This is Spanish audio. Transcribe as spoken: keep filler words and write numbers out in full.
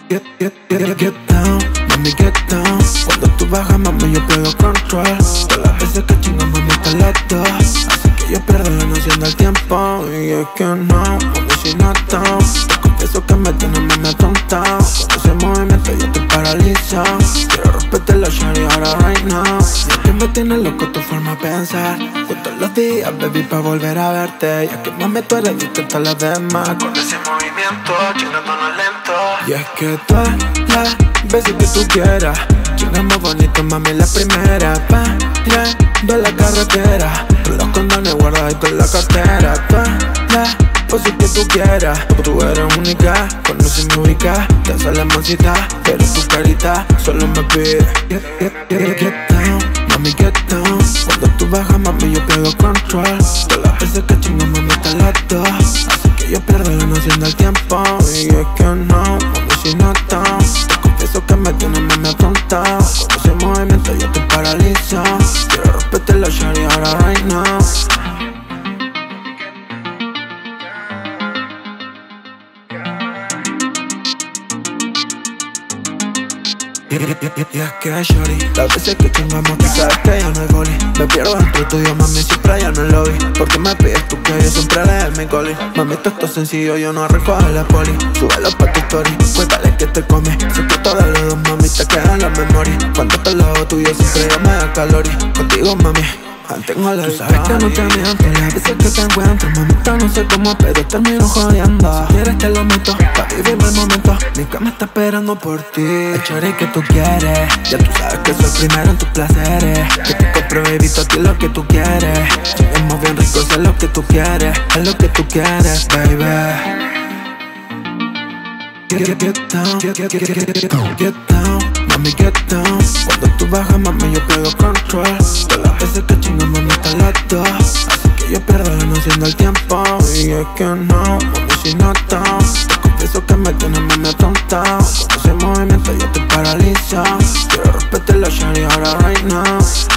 Get, get, get, get down, mami, get down. Cuando tú bajas, mami, yo pierdo control. Todas las veces que chingo, mami, te las dos. Así que yo pierdo la noción del tiempo. Y es que no, mami, si no down. Te confieso que me tienes, mami, atontado. Con ese movimiento yo estoy paralizado. Quiero respetar la shawty ahora, right now. Y es que me tiene loco tu forma de pensar. Juntos los días, baby, pa' volver a verte. Y es que, mami, tú eres distinta a las demás. Con ese movimiento, chingándonos lento. Y es que todas las veces que tú quieras, chingamos bonito, mami, la primera. Parando en la carretera, con los condones guardaditos en la cartera. Todas las poses que tú quieras, tú eres única, cuando se me ubica, te hace la mocita, pero tu carita solo me pide Get, get, get, get down, mami, get down. Cuando tú bajas, mami, yo pierdo control. Todas las veces que chingo, mami, te las dos. Así que yo pierdo la noción del tiempo. Y es que no, mami, si no down. Te confieso que me tienes, mami, afrontado. Con ese movimiento yo estoy paralizado. Quiero respetar la shawty ahora, right now. Y, y, y, y es que, shorty, las veces que chingamos, tú sabes que ya no hay boli. Me pierdo dentro tuyo, mami, siempre allá en el lobby. Porque me pides tú que yo siempre leo mi coli. Mami, esto es sencillo, yo no recojo la poli. Súbelo pa' tu story, cuéntale que te come. Sé que todos los dos, mami, te quedan la memoria. Cuando te lo hago tuyo, siempre yo me da calor. Contigo, mami, mantengo la distancia. Tú sabes que no te miento, las veces que te encuentro, mamita, no sé cómo, pero termino jodiendo. Si quieres te lo meto, pa' vivirme el momento. Mi cama está esperando por ti. El chori que tú quieres, ya tú sabes que soy primero en tus placeres. Que te compro, baby, todo a ti lo que tú quieres. Lleguemos bien rico, sé lo que tú quieres. Es lo que tú quieres, baby. Get, get, get down, get, get, get, get, get down, get down, mami, get down. Cuando tú bajas, mami, yo pierdo control. Todas las veces que chingo, mami, te las dos. Así que yo pierdo la noción del tiempo. Y es que no, mami, si no down. Te confieso que me tienes, mami, atontado. Con ese movimiento yo estoy paralizado. Quiero respetar la shawty ahora, right now.